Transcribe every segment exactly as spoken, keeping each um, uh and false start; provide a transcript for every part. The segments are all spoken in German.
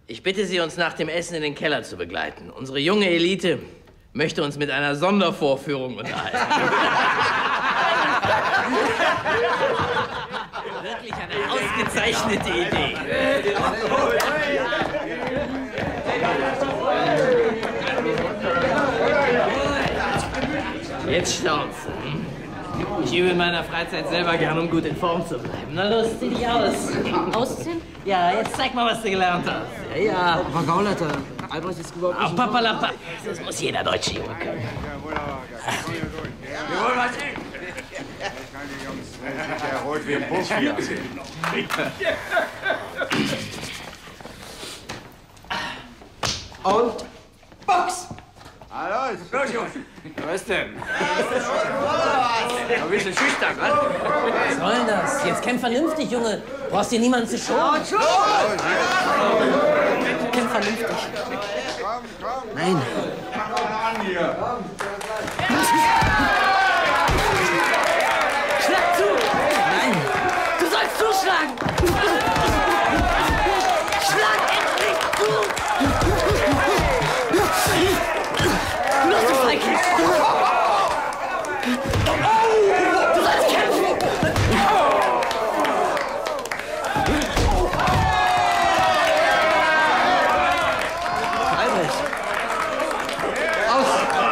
Ich bitte Sie, uns nach dem Essen in den Keller zu begleiten. Unsere junge Elite möchte uns mit einer Sondervorführung unterhalten. Wirklich eine ausgezeichnete Idee. Jetzt staunst du. Ich übe in meiner Freizeit selber gern, um gut in Form zu bleiben. Na los, zieh dich aus. Ausziehen? Ja, jetzt zeig mal, was du gelernt hast. Ja, ja. Aber Gauleiter, Albrecht ist überhaupt nicht... Ah, papalapap. Das muss jeder deutsche Junge können. Wir wollen was sehen. Das ist ja rot wie ein Profi. Und Box! Hallo, los, Jungs. Was denn? Ein bisschen schüchtern, was? Was soll das? Jetzt kämpf vernünftig, Junge. Brauchst dir niemanden zu schonen. Kämpf vernünftig. Komm, komm. Nein. Mach mal an hier. Schlag zu! Nein. Du sollst zuschlagen! Schlag endlich zu! Los, du Feigling! Du sollst kämpfen! Albrecht. Aus.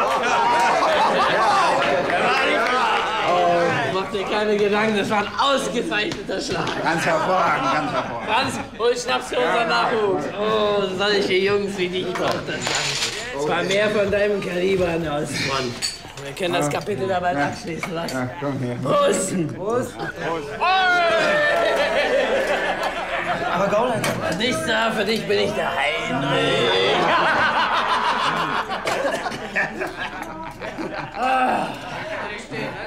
Mach dir keine Gedanken, das war ein ausgezeichneter Schlag. Ganz hervorragend, ganz hervorragend. Franz, hol Schnaps für unseren Nachwuchs. Oh, solche Jungs wie dich braucht das Land. Es war mehr von deinem Kaliber an der Ostfront. Wir können das Kapitel dabei abschließen lassen. Ja, komm hier. Prost! Prost. Aber Gauleiter, nichts da, für dich bin ich der Heinrich.